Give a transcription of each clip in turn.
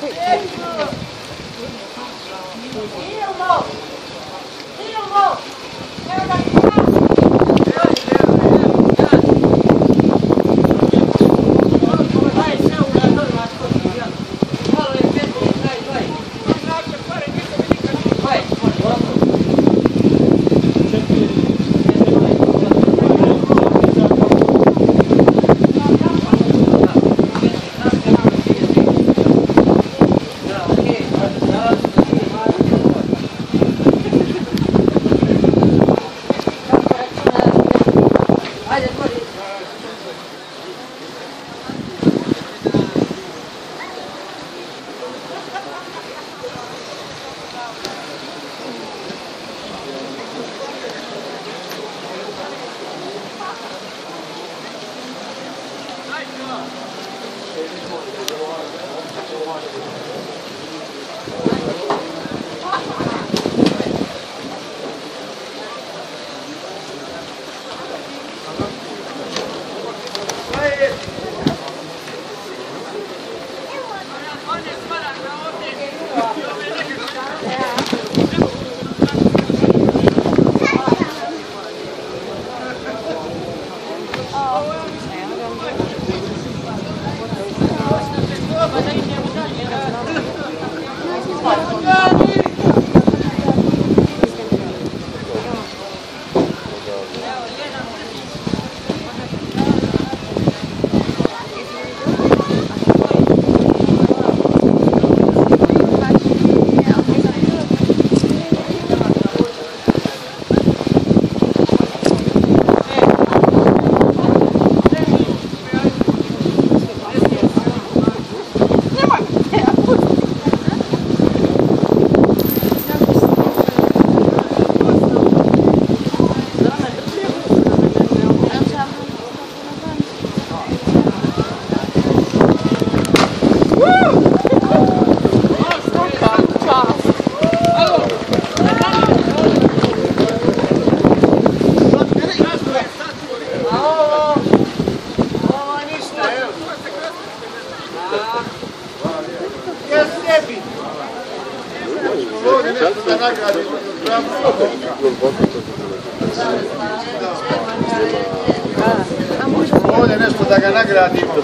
Ovdje nešto da ga nagradimo.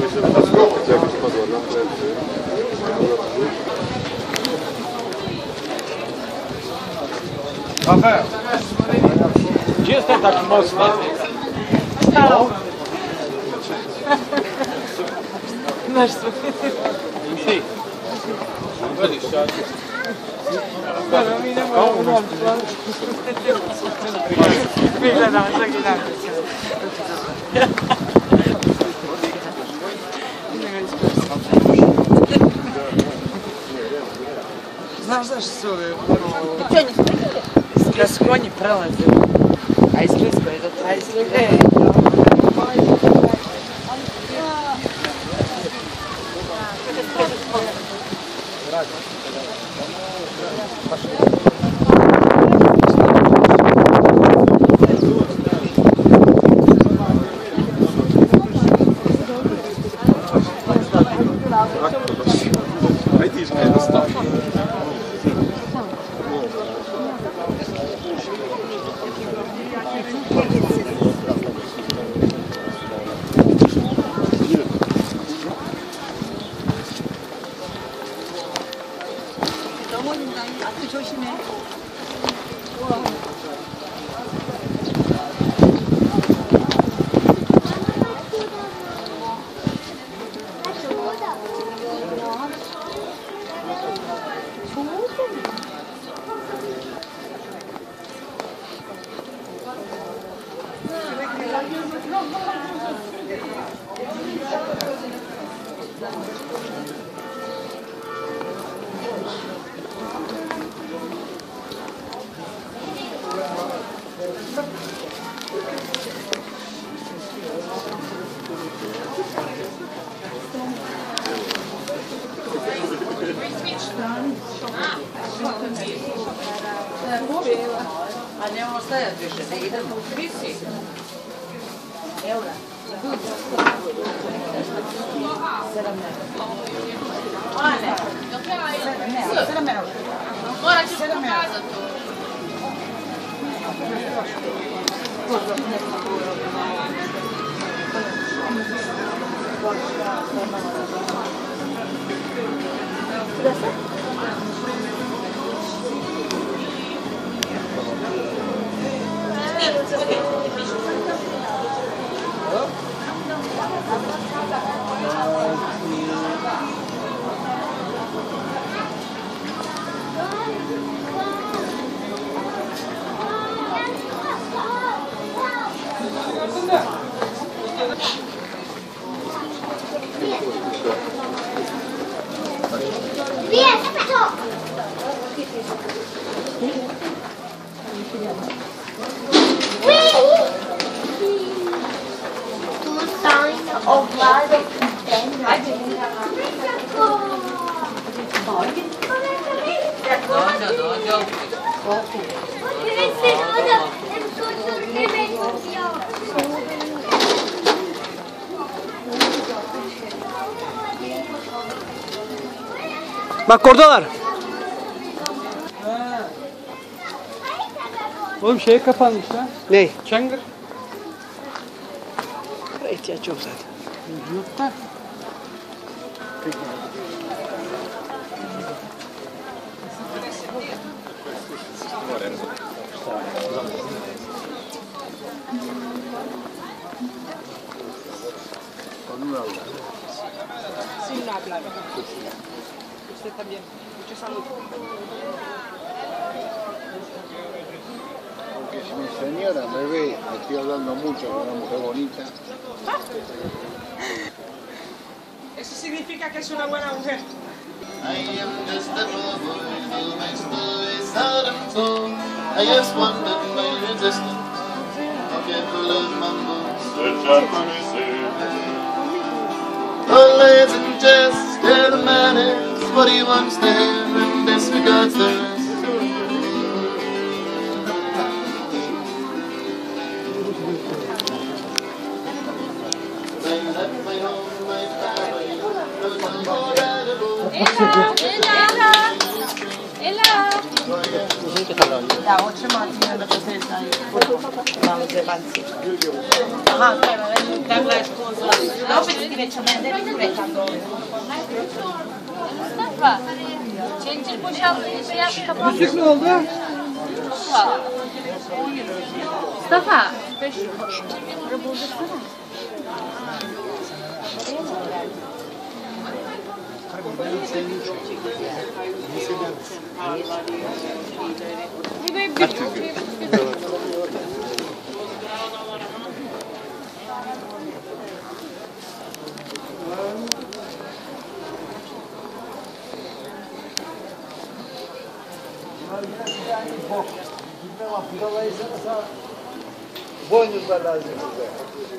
Rafael, gdje ste tako mocno? Znaš što? Ti. Gledaj sad. Mi ne možemo mi gledamo svaki dan. Znaš zašto su ove... Kad konji prelaze. A isklisko je to. A isklisko je. Ajde iz mene stavi. 앞에 조심해. A ne ovo stajati više, ne idemo. Visi. Eura. 17. A ne. Bak oradalar. Oğlum şey kapanmış lan. Ney? Çangır. İhtiyaç yok zaten. Yok da. Peki. Sin no hablar. Usted también. Mucha salud. Porque si mi señora me ve, estoy hablando mucho con una mujer bonita. Eso significa que es una buena mujer. I am just a boy who makes stories out of tone. I just wondered my resistance. Okay, full of mumbles. Oh, ladies and gents, hear the manners. What he wants there and disregards the rest. They left my home, my family. There was no more edible. Da, hoćemo da to se znaju. Malo zebanci. Aha, treba, da gledaš ko zove. Da opet ti već o mene, ne tu rekam dole. Mustafa, çencil boşaltınca yap kapat. Müzik ne oldu? Mustafa. Boynuzlar lazım bize.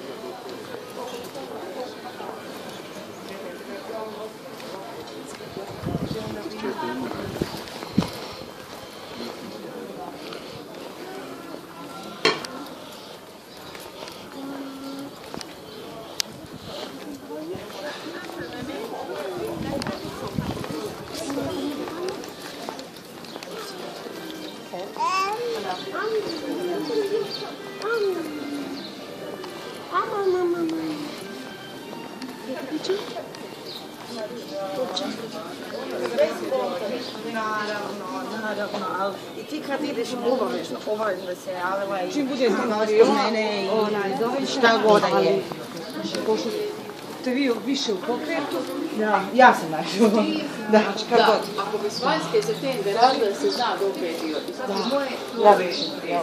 Naravno, ali i ti kad ideš obavezno, obavezno se javila i čim bude znali o mene i šta god da je. Pošto ste vi više u pokretu. Ja sam našla. Da, kad god. Ako bi s vanjske se tende radile, se zna dok je dio. Da, više.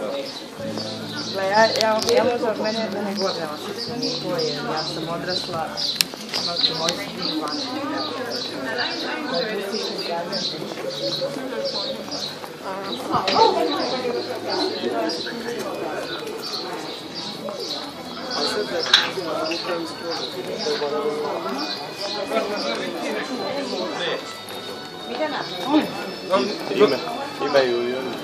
Ja možda od mene da ne godinama se koje, ja sam odrasla, znači moj sin van. Imaju i oni.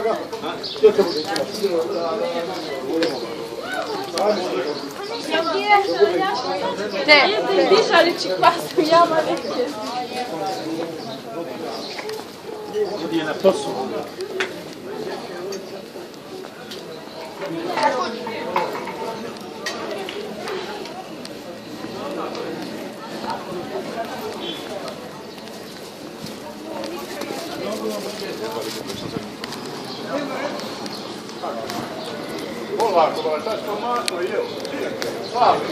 Dışarı çıkmazsın yağma nefes. Jedna posu. Polako, šta što masno jeo? Slavi.